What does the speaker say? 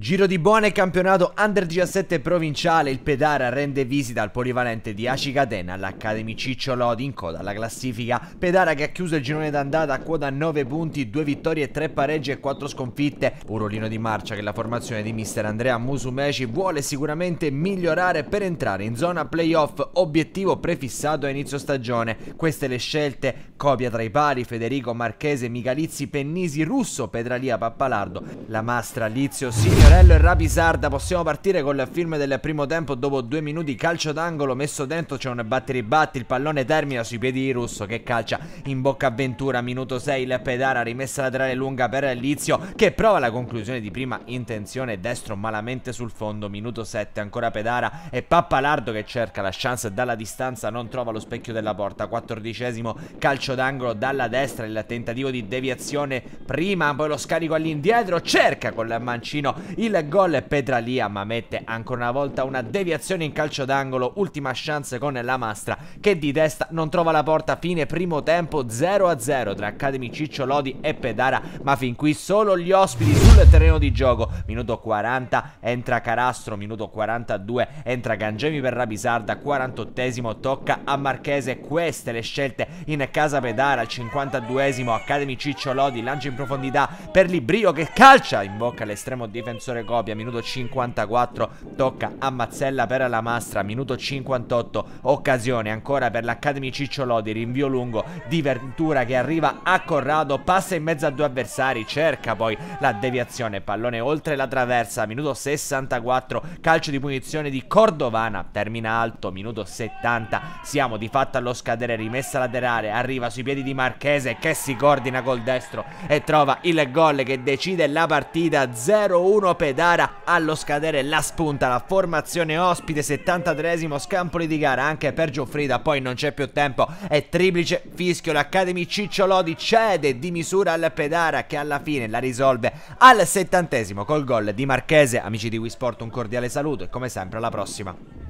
Giro di buone campionato Under 17 provinciale, il Pedara rende visita al polivalente di Aci Catena all'Academy Ciccio Lodi in coda alla classifica. Pedara che ha chiuso il girone d'andata a quota 9 punti, 2 vittorie, 3 pareggi e 4 sconfitte. Un ruolino di marcia che la formazione di mister Andrea Musumeci vuole sicuramente migliorare per entrare in zona playoff, obiettivo prefissato a inizio stagione. Queste le scelte: copia tra i pali, Federico Marchese, Michalizzi, Pennisi, Russo, Petralia, Pappalardo, La Mastra, Lizio, Signorello e Rapisarda. Possiamo partire col film del primo tempo. Dopo 2 minuti calcio d'angolo messo dentro, c'è un batti-ribatti, il pallone termina sui piedi di Russo che calcia in bocca a Ventura. Minuto 6 il Pedara, rimessa laterale lunga per Lizio che prova la conclusione di prima intenzione, destro malamente sul fondo. Minuto 7 ancora Pedara e Pappalardo che cerca la chance dalla distanza, non trova lo specchio della porta. 14esimo calcio d'angolo dalla destra, il tentativo di deviazione prima, poi lo scarico all'indietro, cerca con il mancino il gol Petralia ma mette ancora una volta una deviazione in calcio d'angolo. Ultima chance con La Mastra che di testa non trova la porta. Fine primo tempo 0-0 tra Academy Ciccio Lodi e Pedara, ma fin qui solo gli ospiti sul terreno di gioco. Minuto 40 entra Carastro, minuto 42 entra Gangemi per Rapisarda, 48esimo tocca a Marchese. Queste le scelte in casa Pedara. Al 52esimo Academy Ciccio Lodi lancia in profondità per Librio che calcia in bocca all'estremo difensore Copia. Minuto 54 tocca a Mazzella per La Mastra. Minuto 58 occasione ancora per l'Academy Ciccio Lodi, rinvio lungo di Ventura che arriva a Corrado, passa in mezzo a due avversari, cerca poi la deviazione, pallone oltre la traversa. Minuto 64 calcio di punizione di Cordovana, termina alto. Minuto 70 siamo di fatto allo scadere, rimessa laterale, arriva sui piedi di Marchese che si coordina col destro e trova il gol che decide la partita. 0-1 Pedara. Allo scadere la spunta la formazione ospite. 73esimo scampoli di gara anche per Gioffrida, poi non c'è più tempo, è triplice fischio. l'Academy Ciccio Lodi cede di misura al Pedara che alla fine la risolve al 70esimo col gol di Marchese. Amici di Wii Sport, un cordiale saluto e come sempre alla prossima.